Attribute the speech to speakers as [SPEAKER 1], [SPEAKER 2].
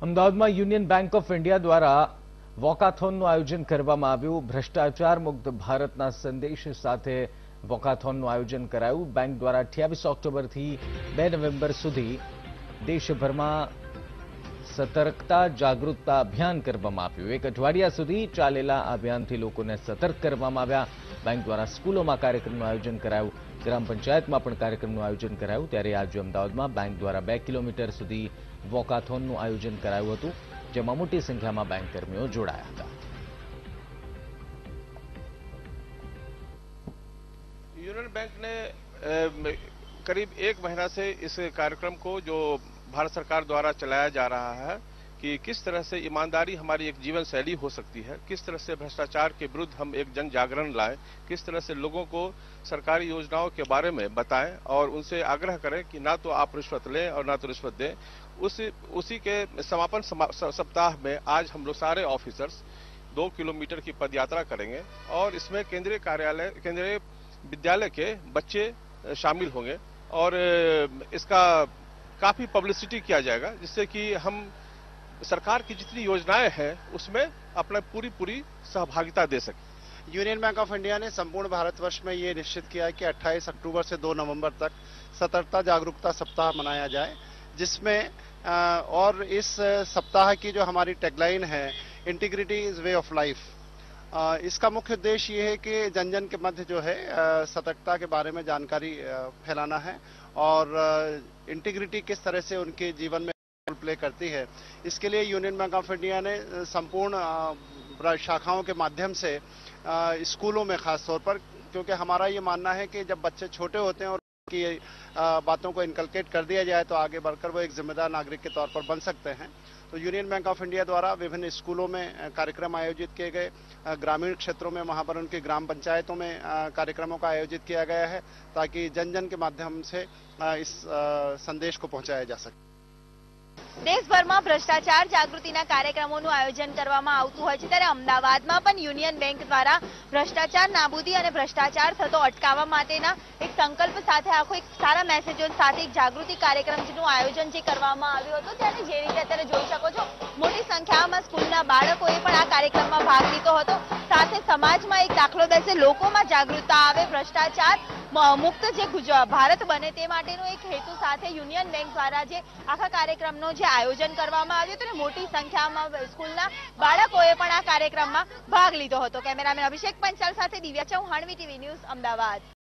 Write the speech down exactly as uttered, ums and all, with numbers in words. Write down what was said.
[SPEAKER 1] અમદાવાદમાં union bank of India દ્વારા વોકાથોનનું આયોજન કરવામાં આવ્યું। ભ્રષ્ટાચાર મુક્ત ભારતના સંદેશ સાથે વોકાથોનનું આયોજન કરાયું। બેંક દ્વારા અઠ્યાવીસ ઓક્ટોબરથી બે નવેમ્બર સુધી દેશભરમાં સતર્કતા જાગૃતતા અભિયાન કરવામાં આવ્યું। એક અઠવાડિયા સુધી ચાલેલા અભિયાનથી લોકોને સતર્ક કરવામાં આવ્યા। બેંક દ્વારા સ્કૂલોમાં કાર્યક્રમનું આયોજન કરાયું, ગ્રામ પંચાયતમાં પણ કાર્યક્રમનું આયોજન કરાયું। ત્યારે આજે અમદાવાદમાં બેંક દ્વારા બે કિલોમીટર સુધી વોકાથોનનું આયોજન કરાયું હતું, જેમાં મોટી સંખ્યામાં બેંક કર્મીઓ જોડાયા હતા।
[SPEAKER 2] यूनियन बैंक ने करीब एक महीना से इस कार्यक्रम को जो भारत सरकार द्वारा चलाया जा रहा है कि किस तरह से ईमानदारी हमारी एक जीवन शैली हो सकती है, किस तरह से भ्रष्टाचार के विरुद्ध हम एक जन जागरण लाएं, किस तरह से लोगों को सरकारी योजनाओं के बारे में बताएं और उनसे आग्रह करें कि ना तो आप रिश्वत लें और ना तो रिश्वत दें। उस उसी के समापन सप्ताह में आज हम लोग सारे ऑफिसर्स दो किलोमीटर की पदयात्रा करेंगे और इसमें केंद्रीय कार्यालय केंद्रीय विद्यालय के बच्चे शामिल होंगे और इसका काफी पब्लिसिटी किया जाएगा, जिससे कि हम सरकार की जितनी योजनाएं हैं उसमें अपना पूरी पूरी सहभागिता दे सकें।
[SPEAKER 3] यूनियन बैंक ऑफ इंडिया ने संपूर्ण भारतवर्ष में ये निश्चित किया है कि अट्ठाईस अक्टूबर से दो नवंबर तक सतर्कता जागरूकता सप्ताह मनाया जाए, जिसमें और इस सप्ताह की जो हमारी टैगलाइन है, integrity is way of life, इसका मुख्य उद्देश्य ये है कि जन जन के मध्य जो है सतर्कता के बारे में जानकारी फैलाना है और इंटीग्रिटी किस तरह से उनके जीवन में रोल प्ले करती है। इसके लिए यूनियन बैंक ऑफ इंडिया ने संपूर्ण शाखाओं के माध्यम से स्कूलों में खास तौर पर, क्योंकि हमारा ये मानना है कि जब बच्चे छोटे होते हैं और की बातों को इनकलकेट कर दिया जाए तो आगे बढ़कर वो एक जिम्मेदार नागरिक के तौर पर बन सकते हैं। तो यूनियन बैंक ऑफ इंडिया द्वारा विभिन्न स्कूलों में कार्यक्रम आयोजित किए गए, ग्रामीण क्षेत्रों में वहां पर उनकी ग्राम पंचायतों में कार्यक्रमों का आयोजित किया गया है, ताकि जन जन के माध्यम से इस संदेश को पहुंचाया जा सके।
[SPEAKER 4] देशभરમાં ભ્રષ્ટાચાર જાગૃતિના કાર્યક્રમોનું આયોજન કરવામાં આવતું હોય છે, ત્યારે અમદાવાદમાં પણ યુનિયન બેંક દ્વારા ભ્રષ્ટાચાર નાબૂદી અને ભ્રષ્ટાચાર થતો અટકાવવા માટેના એક સંકલ્પ સાથે આખો એક સારા મેસેજો સાથે એક જાગૃતિ કાર્યક્રમનું આયોજન જે કરવામાં આવ્યું હતું, ત્યારે જે રીતે અત્યારે જોઈ શકો છો મોટી સંખ્યામાં સ્કૂલના બાળકોએ પણ આ કાર્યક્રમમાં ભાગ લીધો હતો। સાથે સમાજમાં એક દાખલો બેસે, લોકોમાં જાગૃતતા આવે, ભ્રષ્ટાચાર મુક્ત જે ભારત બને તે માટેનો એક હેતુ સાથે યુનિયન બેંક દ્વારા જે આખા કાર્યક્રમનો જે આયોજન કરવામાં આવ્યું હતું, મોટી સંખ્યામાં સ્કૂલના બાળકોએ પણ આ કાર્યક્રમમાં ભાગ લીધો હતો। કેમેરામેન અભિષેક પંચાલ સાથે દિવ્યા ચૌહાણ, વીટીવી ન્યૂઝ, અમદાવાદ।